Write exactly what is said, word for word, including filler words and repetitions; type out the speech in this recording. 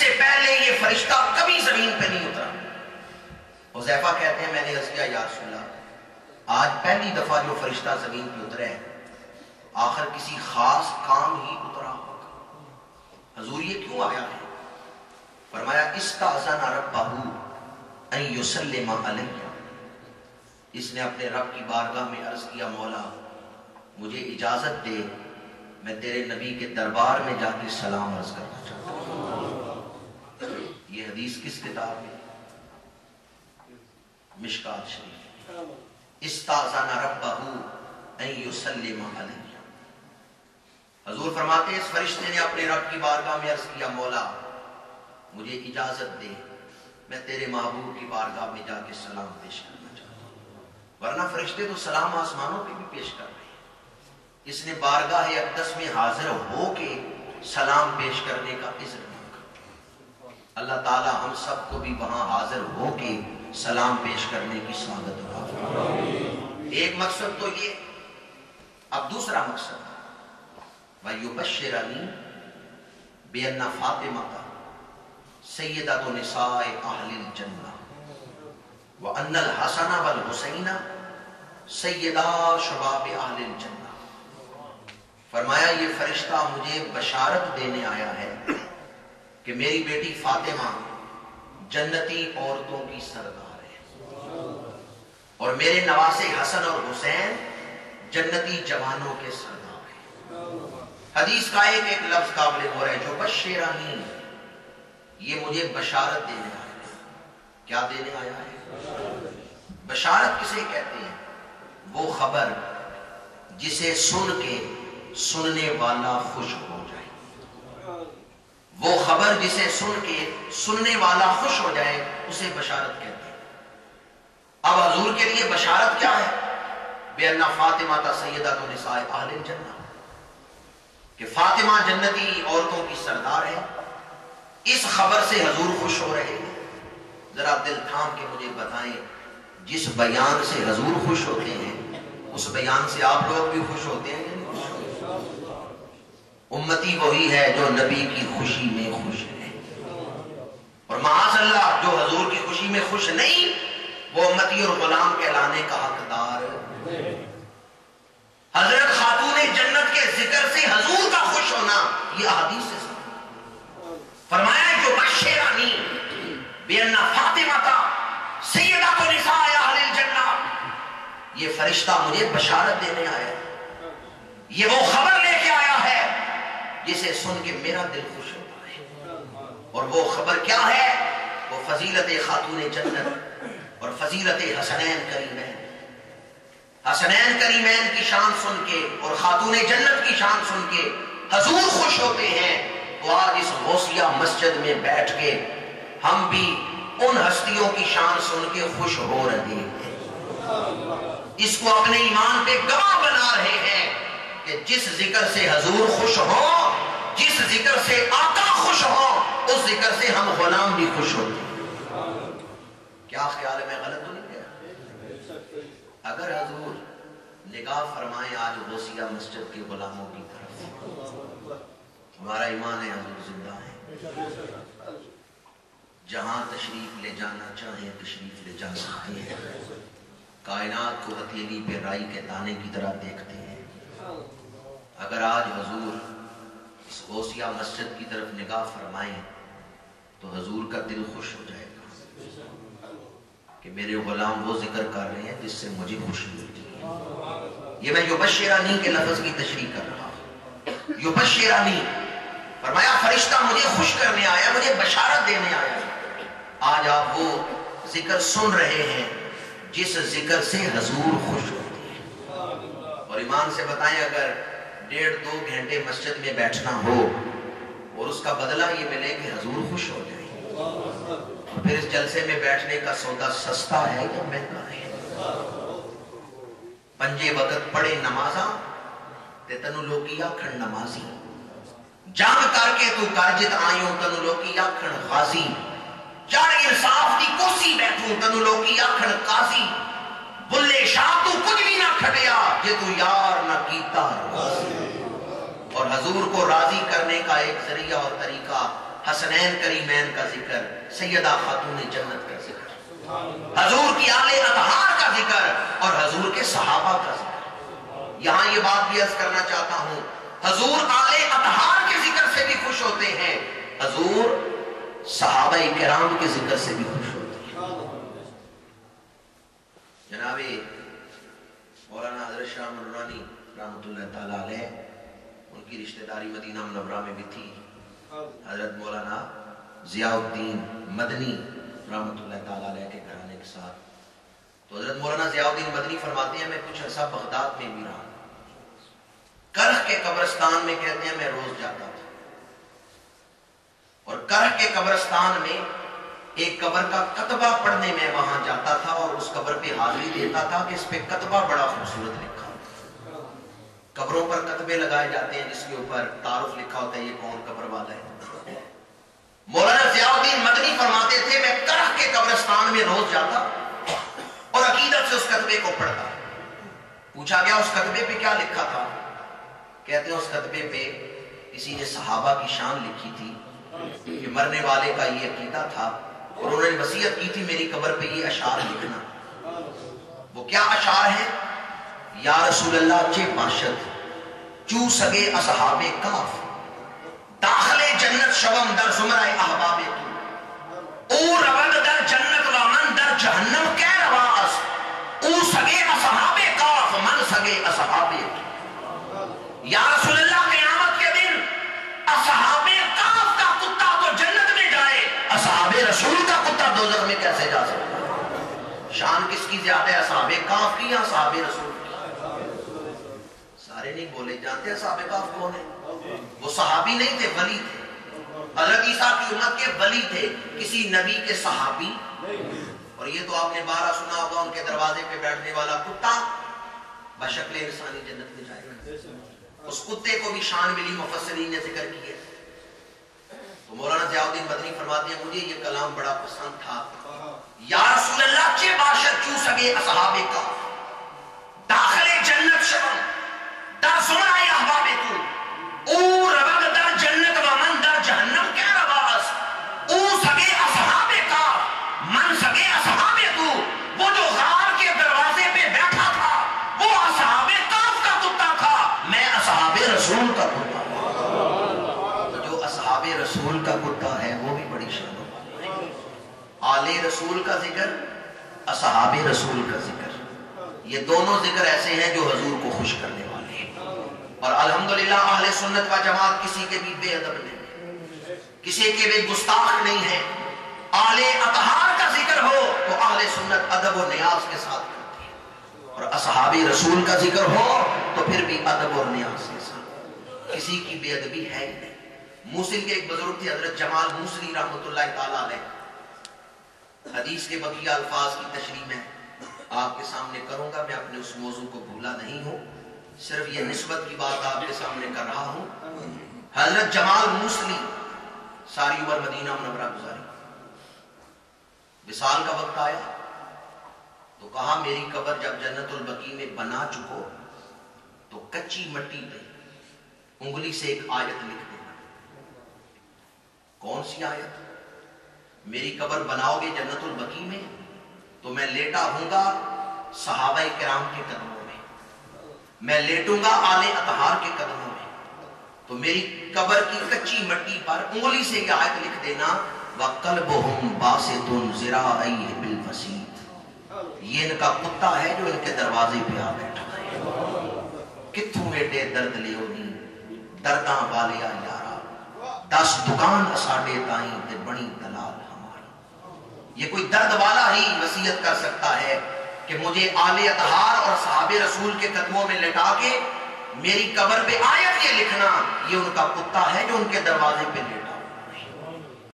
سے پہلے یہ فرشتہ کبھی زمین پہ نہیں اترا۔ حذیفہ کہتے ہیں میں نے عرض کیا یا رسول اللہ آج پہلی دفعہ جو فرشتہ زمین پہ اترا ہے آخر کسی خاص کام ہی اترا ہوگا، حضور یہ کیوں آیا ہے؟ فرمایا استأذن ربہ ان یسلم علیہ، اس نے اپنے رب کی بارگاہ میں عرض کیا مولا مجھے اجازت دے میں تیرے نبی کے دربار میں جا کے سلام عرض کرنا چاہتا ہوں۔ یہ حدیث کس کتاب میں؟ مشکات شریف۔ استأذن ربہ ان یسلم علیہ، حضور فرماتے ہیں اس فرشتے نے اپنے رب کی بارگاہ میں عرض کیا مولا مجھے اجازت دے میں تیرے محبوب کی بارگاہ میں جا کے سلام پیش کرنا چاہتا ہوں۔ ورنہ فرشتے تو سلام آسمانوں پہ بھی پیش کر رہے ہیں، اس نے بارگاہ اقدس میں حاضر ہو کے سلام پیش کرنے کا اذن مانگا۔ اللہ تعالی ہم سب کو بھی وہاں حاضر ہو کے سلام پیش کرنے کی سعادت عطا فرمائے۔ ایک مقصد تو یہ، اب دوسرا مقصد وَيُبَشِّرَنِي بِأَنَّ فَاطِمَةَ سَيِّدَةُ نِسَاءِ أَهْلِ الْجَنَّةِ وَأَنَّ الْحَسَنَ وَالْحُسَيْنَ سَيِّدَا شَبَابِ أَهْلِ الْجَنَّةِ، فرمایا یہ فرشتہ مجھے بشارت دینے آیا ہے کہ میری بیٹی فاطمہ جنتی عورتوں کی سردار ہے اور میرے نواسے حسن اور حسین جنتی جوانوں کے سردار ہیں۔ حدیث کا ایک ایک لفظ قابل غور ہے، جو بشرانی، یہ مجھے بشارت دینے آیا ہے۔ کیا دینے آیا ہے؟ بشارت کسے کہتے ہیں؟ وہ خبر جسے سن کے سننے والا خوش ہو جائے، وہ خبر جسے سن کے سننے والا خوش ہو جائے اسے بشارت کہتے ہیں۔ اب حضور کے لیے بشارت کیا ہے؟ بِأَنَّ فَاطِمَةَ سَيِّدَةُ نِسَاءِ أَهْلِ الْجَنَّةِ، کہ فاطمہ جنتی عورتوں کی سردار ہے، اس خبر سے حضور خوش ہو رہے ہیں۔ ذرا دل تھام کے مجھے بتائیں جس بیان سے حضور خوش ہوتے ہیں اس بیان سے آپ لوگ بھی خوش ہوتے ہیں؟ امتی وہی ہے جو نبی کی خوشی میں خوش ہے، اور معاذ اللہ جو حضور کی خوشی میں خوش نہیں وہ امتی اور غلام کہلانے کا حقدار ہے۔ حضرت خاتون جنت کے ذکر سے حضور کا خوش ہونا یہ احادیث سے فرمایا جو بشرانی بِأَنَّ فَاطِمَةَ سَيِّدَةُ نِسَاءِ أَهْلِ الْجَنَّةِ، یہ فرشتہ مجھے بشارت دینے آیا ہے، یہ وہ خبر لے کے آیا ہے جسے سن کے میرا دل خوش ہوتا ہے۔ اور وہ خبر کیا ہے؟ وہ فضیلت خاتون جنت اور فضیلت حسنین کریمین۔ حسنین کریمین کی شان سن کے اور خاتون جنت کی شان سن کے حضور خوش ہوتے ہیں، تو آج اس غوثیہ مسجد میں بیٹھ کے ہم بھی ان ہستیوں کی شان سن کے خوش ہو رہے ہیں، اس کو اپنے ایمان پہ گواہ بنا رہے ہیں کہ جس ذکر سے حضور خوش ہو، جس ذکر سے آقا خوش ہو، اس ذکر سے ہم غلام بھی خوش ہوتے ہیں۔ کیا خیال ہے میں غلط تو نہیں کہہ؟ اگر حضور نگاہ فرمائیں آج غوثیہ مسجد کے غلاموں کی طرف، ہمارا ایمان ہے حضور زندہ ہے، جہاں تشریف لے جانا چاہیں تشریف لے جا سکتے ہیں، کائنات کو ہتھیلی پہ رائی کے دانے کی طرح دیکھتے ہیں۔ اگر آج حضور اس غوثیہ مسجد کی طرف نگاہ فرمائیں تو حضور کا دل خوش ہو جائے گا کہ میرے غلام وہ ذکر کر رہے ہیں جس سے مجھے خوشی ملتی ہے۔ یہ میں یبشرانی کے لفظ کی تشریح کر رہا ہوں۔ یبشرانی فرمایا فرشتہ مجھے خوش کرنے آیا، مجھے بشارت دینے آیا۔ آج آپ وہ ذکر سن رہے ہیں جس ذکر سے حضور خوش ہوتے ہیں۔ اور ایمان سے بتائیں اگر ڈیڑھ دو گھنٹے مسجد میں بیٹھنا ہو اور اس کا بدلہ یہ ملے کہ حضور خوش ہو جائیں، تو پھر اس جلسے میں بیٹھنے کا سودا سستا ہے یا مہنگا ہے؟ پنجے وقت پڑھے نمازاں تے تنو لوکی آکھن نمازی، جنگ کر کے تو کرجت آئیوں تنو لوکی آکھن غازی، چڑھ انصاف دی کرسی بیٹھوں تنو لوکی آکھن قاضی، بلے شاہ تو کچھ بھی نہ کھٹیا جے تو یار نہ کیتا راضی۔ اور حضور کو راضی کرنے کا ایک ذریعہ اور طریقہ حسنین کریمین کا ذکر، سیدہ خاتون جنت کا ذکر، حضور کی آل اطہار کا ذکر اور حضور کے صحابہ کا ذکر۔ یہاں یہ بات بھی عرض کرنا چاہتا ہوں، حضور آل اطہار کے ذکر سے بھی خوش ہوتے ہیں، حضور صحابہ کرام کے ذکر سے بھی خوش ہوتے ہیں۔ جناب مولانا حضرت شاہ نورانی رحمۃ اللہ تعالیٰ علیہ، ان کی رشتہ داری مدینہ منورہ میں بھی تھی۔ حضرت مولانا ضیاء الدین مدنی رحمۃ اللہ تعالیٰ علیہ کے گھرانے کے ساتھ، تو حضرت مولانا ضیاء الدین مدنی فرماتے ہیں میں کچھ عرصہ بغداد میں بھی رہا، کرخ کے قبرستان میں کہتے ہیں میں روز جاتا تھا، اور کرخ کے قبرستان میں ایک قبر کا کتبہ پڑھنے میں وہاں جاتا تھا اور اس قبر پہ حاضری دیتا تھا کہ اس پہ کتبہ بڑا خوبصورت لکھا، قبروں پر کتبے لگائے جاتے ہیں جس کے اوپر تعارف لکھا ہوتا ہے یہ کون قبر والا ہے۔ مولانا ضیاء الدین مدنی فرماتے تھے میں کرخ کے قبرستان میں روز جاتا اور عقیدت سے اس کتبے کو پڑھتا۔ پوچھا گیا اس کتبے پہ کیا لکھا تھا؟ کہتے ہیں اس کتبے پہ کسی نے صحابہ کی شان لکھی تھی کہ مرنے والے کا یہ عقیدہ تھا اور انہوں نے وصیت کی تھی میری قبر پہ یہ اشعار لکھنا۔ وہ کیا اشعار ہیں؟ یا رسول اللہ چے باشد چو سگے اصحاب کاف، داخل جنت شوم در زمرہ احباب تو، او رود در جنت و من در جہنم کے رواس، او سگے اصحاب کاف من سگے اصحاب تو۔ یا رسول اللہ قیامت کے دن اصحاب کاف کا کتا تو جنت میں جائے، اصحاب رسول کا کتا دوزخ میں کیسے جا سکتا ہے؟ شان کس کی زیادہ ہے، اصحاب کاف کی یا اصحاب رسول کی؟ سارے نہیں بولے جانتے اصحاب کاف کون ہے؟ وہ صحابی نہیں تھے، ولی تھے، حضرت عیسیٰ کی امت کے ولی تھے، کسی نبی کے صحابی۔ اور یہ تو آپ نے بارہ سنا ہوگا ان کے دروازے پہ بیٹھنے والا کتا بشکل انسانی جنت میں جائے گا۔ اس کتے کو بھی شان ملی، مفسرین نے ذکر کی ہے۔ تو مولانا ضیاء الدین مدنی فرماتے ہیں مجھے یہ کلام بڑا پسند تھا، یا رسول اللہ چے باشد چو سگے اصحاب کاف، داخل جنت شوم در زمرہ احباب تو، او رود در جنت و من در جہنم کے رواس، او سگے اصحاب کاف من سگے اصحاب تو۔ وہ جو غار کے دروازے پہ بیٹھا تھا وہ اصحاب کاف کا کتا تھا، میں اصحاب رسول کا کتا ہوں۔ تو جو اصحاب رسول کا کتا ہے وہ بھی بڑی شان ہے۔ آل رسول کا ذکر، اصحاب رسول کا ذکر، یہ دونوں ذکر ایسے ہیں جو حضور کو خوش کرنے والے ہیں۔ اور الحمدللہ اہل سنت و جماعت کسی کے بھی بے ادب نہیں، کسی کے بھی گستاخ نہیں ہے۔ آل اطہار کا ذکر ہو تو اہل سنت ادب و نیاز کے ساتھ کرتی ہے، اور اصحاب رسول کا ذکر ہو تو پھر بھی ادب اور نیاز کے ساتھ، کسی کی بے ادبی ہے ہی نہیں۔ موصل کے ایک بزرگ تھے حضرت جمال موصلی رحمۃ اللہ تعالیٰ علیہ، حدیث کے بقیہ الفاظ کی تشریح میں آپ کے سامنے کروں گا، میں اپنے اس موضوع کو بھولا نہیں ہوں، صرف یہ نسبت کی بات آپ کے سامنے کر رہا ہوں۔ حضرت جمال موصلی ساری عمر مدینہ منورہ گزاری، وصال کا وقت آیا تو کہا میری قبر جب جنت البقیع میں بنا چکو تو کچی مٹی پہ انگلی سے ایک آیت لکھ دینا۔ کون سی آیت؟ میری قبر بناؤ گے جنت البقیع میں تو میں لیٹا ہوں گا صحابہ کرام کے قدموں میں، میں لیٹوں گا آل اطہار کے قدموں میں، تو میری قبر کی کچی مٹی پر انگلی سے یہ آیت لکھ دینا، وَقَلْبُهُمْ بَاسِطٌ ذِرَاعَيْهِ بِالْوَسِيطِ، یہ ان کا کتا ہے جو ان کے دروازے پہ آ بیٹھا ہے۔ کتھوں ایڈے درد لیو نی درداں والیا یارا، دس دکان اساڈے تائیں تے بڑی دلال ہماری۔ یہ کوئی درد والا ہی وصیت کر سکتا ہے کہ مجھے آل اطہار اور صحاب رسول کے قدموں میں لٹا کے میری قبر پہ آیت یہ لکھنا، یہ ان کا کتا ہے جو ان کے دروازے پہ لیٹا۔